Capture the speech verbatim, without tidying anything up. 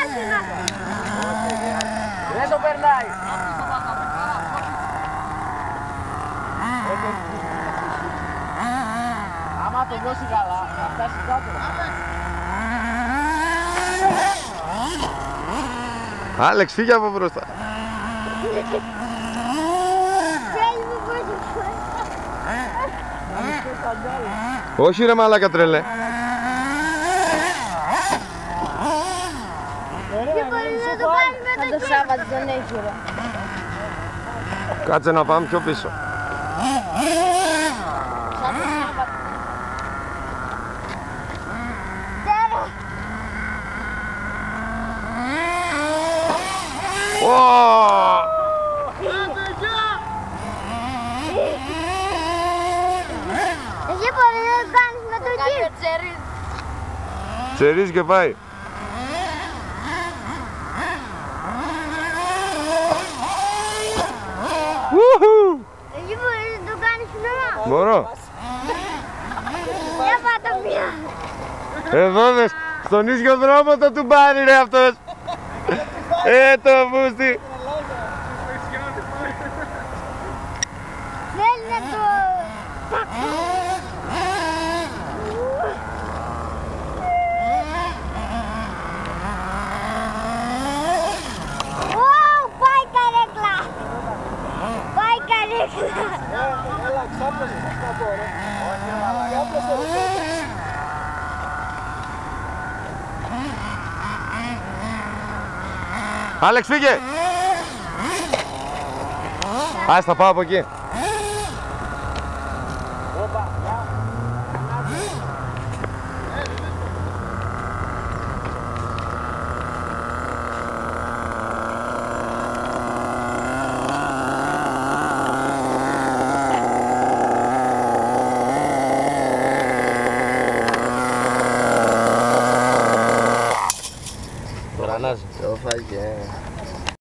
πράσινο. Δεν το περνάει. Άμα το δώσει καλά, θα φτάσει κάτω. Άλεξ, φύγε από μπροστά. Όχι ρε μαλάκα τρελέ. Και μπορείς να το κάνεις με το Σάββατο, τον έχει ρε. Κάτσε να πάμε πιο πίσω. Σαν το Σάββατο. Εσύ μπορείς να το κάνεις με το τζιπ. Τσερίζει και πάει. Εσύ μπορείς να το κάνεις nữa. Μπορώ. Για πάτα μία. Εδώ δες, στον ίδιο δρόμο το του πάρει ρε αυτός. Ε, το μπούστι. Θέλει να το... Ω, πάει καρέκλα. Πάει καρέκλα. Έλα, ξάπλωσε να πω ρε. Όχι, ξάπλωσε. Άλεξ, φύγε. Ας θα πάω από εκεί. Ρανάζει. Το φάγε.